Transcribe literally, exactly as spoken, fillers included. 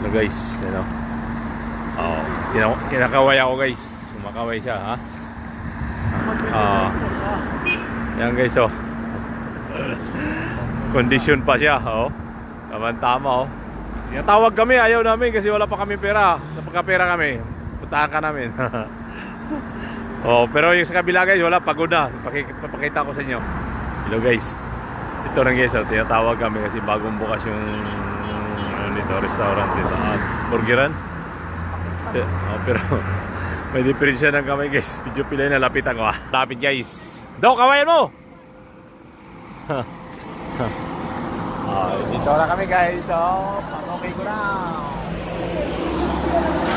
Ano guys, ano? Oh, kina kinakaway ako guys. Sumakaway siya, ha? Ah. Yan guys, oh. Condition pa siya, oh. Tama-tama, oh. Tinatawag kami, ayaw namin kasi wala pa kami pera. Sa pagkapera kami, puntahan ka namin. Oh, pero yung sa kabila guys, wala, pagod na. Papakita ko sa inyo. Hello guys. Ito na guys, oh, tinatawag kami kasi bagong bukas yung ano dito, restaurant dito. Ah, burgeran. Oh, pero may diferensya ng kamay guys. Video pilay na lapitan ko, ah. Lapit guys. Do, kawayan mo. Ah, dito na kami guys. So, pang-okay ko na.